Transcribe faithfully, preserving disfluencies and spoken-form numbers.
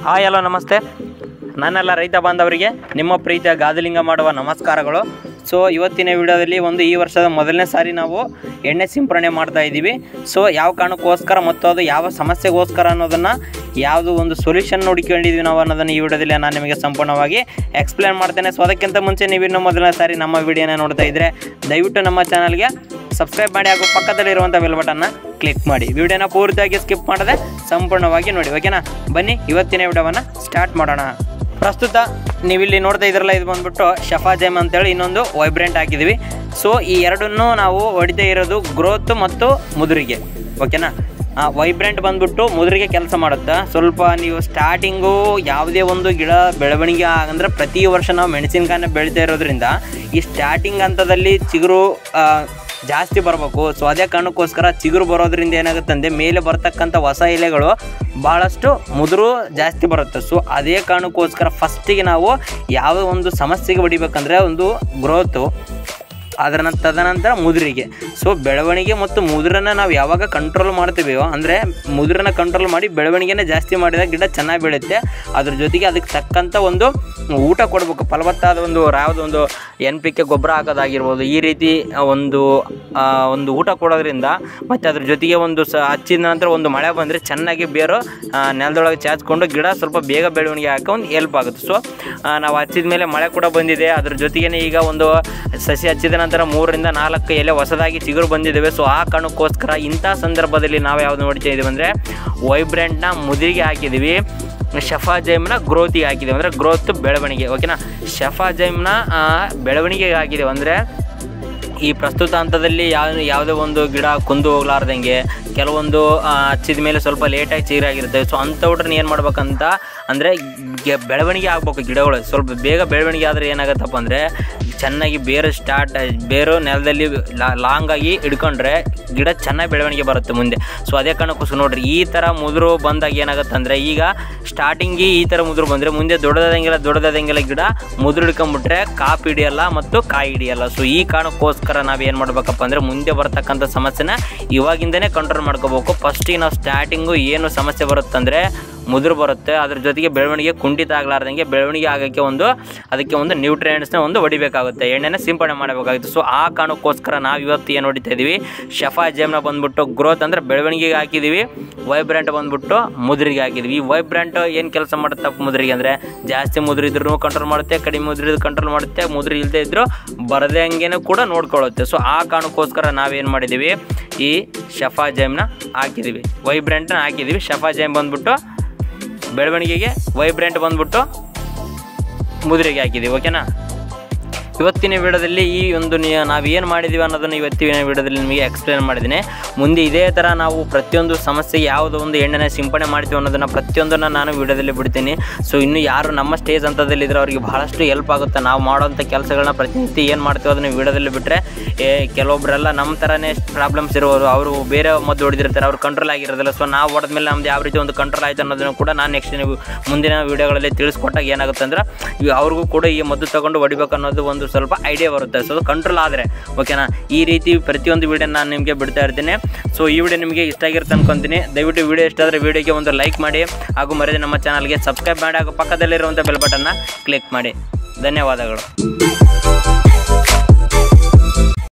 Hi hello ನಮಸ್ತೆ. ನನ್ನೆಲ್ಲ ರೈತ ಬಾಂಧವರಿಗೆ ನಿಮ್ಮ ಪ್ರೀತಿಯ ಗಾದಿಲಿಂಗ ಮಾಡುವ ನಮಸ್ಕಾರಗಳು. ಸೊ ಇವತ್ತಿನ ವಿಡಿಯೋದಲ್ಲಿ ಒಂದು ಈ ವರ್ಷದ ಮೊದಲನೇ ಸಾರಿ ನಾವು ಎಣ್ಣೆ ಸಿಂಪರಣೆ ಮಾಡ್ತಾ ಇದ್ದೀವಿ. ಸೊ ಯಾವ ಕಾರಣಕ್ಕೋಸ್ಕರ ಮತ್ತು ಅದು ಯಾವ ಸಮಸ್ಯೆಗೋಸ್ಕರ ಅನ್ನೋದನ್ನು ಯಾವುದು ಒಂದು ಸೊಲ್ಯೂಷನ್ ನೋಡಿಕೊಂಡಿದ್ವಿ ನಾವು ಅನ್ನೋದನ್ನು ಈ ವಿಡಿಯೋದಲ್ಲಿ ನಾನು ನಿಮಗೆ ಸಂಪೂರ್ಣವಾಗಿ ಎಕ್ಸ್ಪ್ಲೇನ್ ಮಾಡ್ತೇನೆ. ಸೊ ಅದಕ್ಕಿಂತ ಮುಂಚೆ ನೀವಿನ್ನೂ ಮೊದಲನೇ ಸಾರಿ ನಮ್ಮ ವಿಡಿಯೋನ ನೋಡ್ತಾ ಇದ್ದರೆ ದಯವಿಟ್ಟು ನಮ್ಮ ಚಾನಲ್ಗೆ ಸಬ್ಸ್ಕ್ರೈಬ್ ಮಾಡಿ ಹಾಗೂ ಪಕ್ಕದಲ್ಲಿರುವಂಥ ಬೆಲ್ ಬಟನ್ನ ಕ್ಲಿಕ್ ಮಾಡಿ. ವಿಡಿಯೋನ ಪೂರ್ತಿಯಾಗಿ ಸ್ಕಿಪ್ ಮಾಡದೆ ಸಂಪೂರ್ಣವಾಗಿ ನೋಡಿ, ಓಕೆನಾ? ಬನ್ನಿ ಇವತ್ತಿನ ವಿಡಿಯೋವನ್ನು ಸ್ಟಾರ್ಟ್ ಮಾಡೋಣ. ಪ್ರಸ್ತುತ ನೀವಿಲ್ಲಿ ನೋಡ್ತಾ ಇದ್ರಲ್ಲ, ಇದು ಬಂದ್ಬಿಟ್ಟು ಶಫಾಜೈಮ್ ಅಂತೇಳಿ ಇನ್ನೊಂದು ವೈಬ್ರೆಂಟ್ ಹಾಕಿದ್ದೀವಿ. ಸೊ ಈ ಎರಡನ್ನೂ ನಾವು ಹೊಡಿತಾ ಇರೋದು ಗ್ರೋತ್ ಮತ್ತು ಮುದುರಿಗೆ, ಓಕೆನಾ? ವೈಬ್ರೆಂಟ್ ಬಂದ್ಬಿಟ್ಟು ಮುದುರಿಗೆ ಕೆಲಸ ಮಾಡುತ್ತಾ. ಸ್ವಲ್ಪ ನೀವು ಸ್ಟಾರ್ಟಿಂಗು ಯಾವುದೇ ಒಂದು ಗಿಡ ಬೆಳವಣಿಗೆ ಅಂದರೆ ಪ್ರತಿ ವರ್ಷ ನಾವು ಮೆಣಸಿನ್ಕಾಯನ್ನ ಬೆಳೀತಾ ಇರೋದ್ರಿಂದ ಈ ಸ್ಟಾರ್ಟಿಂಗ್ ಹಂತದಲ್ಲಿ ಚಿಗುರು ಜಾಸ್ತಿ ಬರಬೇಕು. ಸೊ ಅದೇ ಕಾರಣಕ್ಕೋಸ್ಕರ ಚಿಗುರು ಬರೋದ್ರಿಂದ ಏನಾಗುತ್ತಂದರೆ ಮೇಲೆ ಬರ್ತಕ್ಕಂಥ ಹೊಸ ಎಲೆಗಳು ಭಾಳಷ್ಟು ಮುದುರು ಜಾಸ್ತಿ ಬರುತ್ತೆ. ಸೊ ಅದೇ ಕಾರಣಕ್ಕೋಸ್ಕರ ಫಸ್ಟಿಗೆ ನಾವು ಯಾವ ಒಂದು ಸಮಸ್ಯೆಗೆ ಹೊಡಿಬೇಕಂದ್ರೆ ಒಂದು ಗ್ರೋತು, ಅದರ ತದನಂತರ ಮುದುರಿಗೆ. ಸೊ ಬೆಳವಣಿಗೆ ಮತ್ತು ಮುದುರನ್ನು ನಾವು ಯಾವಾಗ ಕಂಟ್ರೋಲ್ ಮಾಡ್ತೀವೋ ಅಂದರೆ ಮುದುರನ್ನು ಕಂಟ್ರೋಲ್ ಮಾಡಿ ಬೆಳವಣಿಗೆನೇ ಜಾಸ್ತಿ ಮಾಡಿದಾಗ ಗಿಡ ಚೆನ್ನಾಗಿ ಬೆಳೆಯುತ್ತೆ. ಅದ್ರ ಜೊತೆಗೆ ಅದಕ್ಕೆ ತಕ್ಕಂಥ ಒಂದು ಊಟ ಕೊಡಬೇಕು, ಫಲವತ್ತಾದ ಒಂದು ಯಾವುದೊಂದು ಎನ್ ಪಿ ಕೆ ಗೊಬ್ಬರ ಹಾಕೋದಾಗಿರ್ಬೋದು. ಈ ರೀತಿ ಒಂದು ಒಂದು ಊಟ ಕೊಡೋದ್ರಿಂದ ಮತ್ತು ಅದ್ರ ಜೊತೆಗೆ ಒಂದು ಸ ಹಚ್ಚಿದ ನಂತರ ಒಂದು ಮಳೆ ಬಂದರೆ ಚೆನ್ನಾಗಿ ಬೇರು ನೆಲದೊಳಗೆ ಚಾಚ್ಕೊಂಡು ಗಿಡ ಸ್ವಲ್ಪ ಬೇಗ ಬೆಳವಣಿಗೆ ಹಾಕಿ ಒಂದು ಹೆಲ್ಪ್ ಆಗುತ್ತೆ. ಸೊ ನಾವು ಹಚ್ಚಿದ ಮೇಲೆ ಮಳೆ ಕೂಡ ಬಂದಿದೆ. ಅದ್ರ ಜೊತೆಗೇ ಈಗ ಒಂದು ಸಸಿ ಹಚ್ಚಿದ ನಂತರ ಮೂರರಿಂದ ನಾಲ್ಕು ಎಲೆ ಹೊಸದಾಗಿ ಚಿಗುರು ಬಂದಿದ್ದಾವೆ. ಸೊ ಆ ಕಾರಣಕ್ಕೋಸ್ಕರ ಇಂಥ ಸಂದರ್ಭದಲ್ಲಿ ನಾವು ಯಾವುದು ನೋಡ್ತಾ ಇದ್ದೀವಿ ಅಂದರೆ ವೈಬ್ರೆಂಟ್ನ ಮುದಿರಿಗೆ ಹಾಕಿದ್ದೀವಿ, ಶಫಾಜೈಮ್ನ ಗ್ರೋತಿಗೆ ಹಾಕಿದ್ದೀವಿ ಅಂದರೆ ಗ್ರೋತ್ ಬೆಳವಣಿಗೆ, ಓಕೆನಾ? ಶಫಾಜೈಮ್ನ ಬೆಳವಣಿಗೆಗೆ ಹಾಕಿದ್ದೀವಿ ಅಂದರೆ ಈ ಪ್ರಸ್ತುತ ಹಂತದಲ್ಲಿ ಯಾವ ಯಾವುದೇ ಒಂದು ಗಿಡ ಕುಂದು ಹೋಗ್ಲಾರ್ದಂಗೆ ಕೆಲವೊಂದು ಹಚ್ಚಿದ ಮೇಲೆ ಸ್ವಲ್ಪ ಲೇಟಾಗಿ ಚಿಗುರಾಗಿರುತ್ತೆ. ಸೊ ಅಂಥವ್ರನ್ನ ಏನು ಮಾಡ್ಬೇಕಂತ ಅಂದರೆ ಬೆಳವಣಿಗೆ ಆಗ್ಬೇಕು ಗಿಡಗಳು. ಸ್ವಲ್ಪ ಬೇಗ ಬೆಳವಣಿಗೆ ಆದರೆ ಏನಾಗುತ್ತಪ್ಪ ಅಂದರೆ ಚೆನ್ನಾಗಿ ಬೇರು ಸ್ಟಾರ್ಟ್ ಬೇರು ನೆಲದಲ್ಲಿ ಲಾಂಗಾಗಿ ಹಿಡ್ಕೊಂಡ್ರೆ ಗಿಡ ಚೆನ್ನಾಗಿ ಬೆಳವಣಿಗೆ ಬರುತ್ತೆ ಮುಂದೆ. ಸೊ ಅದೇ ಕಾರಣಕ್ಕೋಸ್ಕರ ನೋಡಿರಿ, ಈ ಥರ ಮುದುರು ಬಂದಾಗ ಏನಾಗುತ್ತೆ ಅಂದರೆ ಈಗ ಸ್ಟಾರ್ಟಿಂಗಿಗೆ ಈ ಥರ ಮುದುರು ಬಂದರೆ ಮುಂದೆ ದೊಡ್ಡದಾದಂಗೆಲ್ಲ ದೊಡ್ಡದಾದಂಗೆಲ್ಲ ಗಿಡ ಮುದುರು ಹಿಡ್ಕೊಂಡ್ಬಿಟ್ರೆ ಕಾಪು ಹಿಡಿಯಲ್ಲ ಮತ್ತು ಕಾಯಿ ಹಿಡಿಯಲ್ಲ. ಸೊ ಈ ಕಾರಣಕ್ಕೋಸ್ಕರ ನಾವೇನು ಮಾಡಬೇಕಪ್ಪ ಅಂದರೆ ಮುಂದೆ ಬರ್ತಕ್ಕಂಥ ಸಮಸ್ಯೆನ ಇವಾಗಿಂದನೇ ಕಂಟ್ರೋಲ್ ಮಾಡ್ಕೋಬೇಕು. ಫಸ್ಟಿಗೆ ನಾವು ಸ್ಟಾರ್ಟಿಂಗು ಏನು ಸಮಸ್ಯೆ ಬರುತ್ತಂದರೆ ಮುದುರು ಬರುತ್ತೆ, ಅದ್ರ ಜೊತೆಗೆ ಬೆಳವಣಿಗೆ ಕುಂಠಿತ ಆಗಲಾರ್ದಂಗೆ ಬೆಳವಣಿಗೆ ಆಗೋಕ್ಕೆ ಒಂದು ಅದಕ್ಕೆ ಒಂದು ನ್ಯೂಟ್ರಿಯೆಂಟ್ಸ್ನ ಒಂದು ಹೊಡಿಬೇಕಾಗುತ್ತೆ, ಎಣ್ಣೆನ ಸಿಂಪಡಣೆ ಮಾಡಬೇಕಾಗುತ್ತೆ. ಸೊ ಆ ಕಾರಣಕ್ಕೋಸ್ಕರ ನಾವು ಇವತ್ತು ಏನು ಹೊಡಿತಾ ಇದ್ದೀವಿ, ಶಫಾಜೈಮ್ನ ಬಂದ್ಬಿಟ್ಟು ಗ್ರೋತ್ ಅಂದರೆ ಬೆಳವಣಿಗೆಗೆ ಹಾಕಿದ್ದೀವಿ, ವೈಬ್ರೆಂಟ್ ಬಂದ್ಬಿಟ್ಟು ಮುದುರಿಗೆ ಹಾಕಿದ್ವಿ. ಈ ವೈಬ್ರೆಂಟ್ ಏನು ಕೆಲಸ ಮಾಡುತ್ತೆ ಮುದುರಿಗೆ ಅಂದರೆ ಜಾಸ್ತಿ ಮುದುರು ಇದ್ರೂ ಕಂಟ್ರೋಲ್ ಮಾಡುತ್ತೆ, ಕಡಿಮೆ ಮುದುರು ಕಂಟ್ರೋಲ್ ಮಾಡುತ್ತೆ, ಮುದುರು ಇಲ್ಲದೆ ಇದ್ದರೂ ಬರದೇ ಹಂಗೇನೂ ಕೂಡ ನೋಡ್ಕೊಳ್ಳುತ್ತೆ. ಸೊ ಆ ಕಾರಣಕ್ಕೋಸ್ಕರ ನಾವೇನು ಮಾಡಿದ್ದೀವಿ, ಈ ಶಫಾಜೈಮ್ನ ಹಾಕಿದ್ದೀವಿ, ವೈಬ್ರೆಂಟ್ನ ಹಾಕಿದ್ದೀವಿ. ಶಫಾಜೈಮ್ ಬಂದ್ಬಿಟ್ಟು ಬೆಳವಣಿಗೆಗೆ, ವೈಬ್ರೆಂಟ್ ಬಂದ್ಬಿಟ್ಟು ಮುದುರಿಗೆ ಹಾಕಿದ್ದೀವಿ, ಓಕೆನಾ? ಇವತ್ತಿನ ವಿಡಿಯೋದಲ್ಲಿ ಈ ಒಂದು ನಾವು ಏನು ಮಾಡಿದ್ದೀವಿ ಅನ್ನೋದನ್ನು ಇವತ್ತಿನ ವಿಡಿಯೋದಲ್ಲಿ ನಿಮಗೆ ಎಕ್ಸ್ಪ್ಲೇನ್ ಮಾಡಿದ್ದೀನಿ. ಮುಂದೆ ಇದೇ ಥರ ನಾವು ಪ್ರತಿಯೊಂದು ಸಮಸ್ಯೆಗೆ ಯಾವುದೋ ಒಂದು ಎಣ್ಣೆನ ಸಿಂಪಡಣೆ ಮಾಡ್ತೀವಿ ಅನ್ನೋದನ್ನು ಪ್ರತಿಯೊಂದನ್ನು ನಾನು ವಿಡಿಯೋದಲ್ಲಿ ಬಿಡ್ತೀನಿ. ಸೊ ಇನ್ನು ಯಾರು ನಮ್ಮ ಸ್ಟೇಜ್ ಹಂತದಲ್ಲಿದ್ದರೆ ಅವರಿಗೆ ಬಹಳಷ್ಟು ಹೆಲ್ಪ್ ಆಗುತ್ತೆ. ನಾವು ಮಾಡೋಂಥ ಕೆಲಸಗಳನ್ನ ಪ್ರತಿನಿತ್ಯ ಏನು ಮಾಡ್ತೀವಿ ಅದನ್ನು ವಿಡಿಯೋದಲ್ಲಿ ಬಿಟ್ಟರೆ ಕೆಲವೊಬ್ಬರೆಲ್ಲ ನಮ್ಮ ಥರನೇ ಪ್ರಾಬ್ಲಮ್ಸ್ ಇರೋರು, ಅವರು ಬೇರೆ ಮದ್ದು ಹೊಡೆದಿರ್ತಾರೆ, ಅವ್ರು ಕಂಟ್ರೋಲ್ ಆಗಿರೋದಿಲ್ಲ. ಸೊ ನಾವು ಹೊಡೆದ್ಮೇಲೆ ನಮ್ದು ಯಾವ ರೀತಿ ಒಂದು ಕಂಟ್ರೋಲ್ ಆಯಿತು ಅನ್ನೋದನ್ನು ಕೂಡ ನಾನು ನೆಕ್ಸ್ಟ್ ನೀವು ಮುಂದಿನ ವೀಡಿಯೋಗಳಲ್ಲಿ ತಿಳಿಸ್ಕೊಟ್ಟಾಗ ಏನಾಗುತ್ತೆ ಅಂದ್ರೆ ಅವ್ರಿಗೂ ಕೂಡ ಈ ಮದ್ದು ತೊಗೊಂಡು ಹೊಡಿಬೇಕು ಅನ್ನೋದು ಒಂದು ಸ್ವಲ್ಪ ಐಡಿಯಾ ಬರುತ್ತೆ. ಸೊ ಅದು ಕಂಟ್ರೋಲ್ ಆದರೆ, ಓಕೆನಾ? ಈ ರೀತಿ ಪ್ರತಿಯೊಂದು ವೀಡಿಯೋ ನಾನು ನಿಮಗೆ ಬಿಡ್ತಾ ಇರ್ತೀನಿ. ಸೊ ಈ ವಿಡಿಯೋ ನಿಮಗೆ ಇಷ್ಟ ಆಗಿರುತ್ತೆ ಅನ್ಕೊತೀನಿ. ದಯವಿಟ್ಟು ವಿಡಿಯೋ ಇಷ್ಟ ಆದರೆ ವಿಡಿಯೋಗೆ ಒಂದು ಲೈಕ್ ಮಾಡಿ ಹಾಗೂ ಮರೆಯದೆ ನಮ್ಮ ಚಾನಲ್ಗೆ ಸಬ್ಸ್ಕ್ರೈಬ್ ಮಾಡಿ ಹಾಗೂ ಪಕ್ಕದಲ್ಲಿರುವಂಥ ಬೆಲ್ ಬಟನ್ನ ಕ್ಲಿಕ್ ಮಾಡಿ. ಧನ್ಯವಾದಗಳು.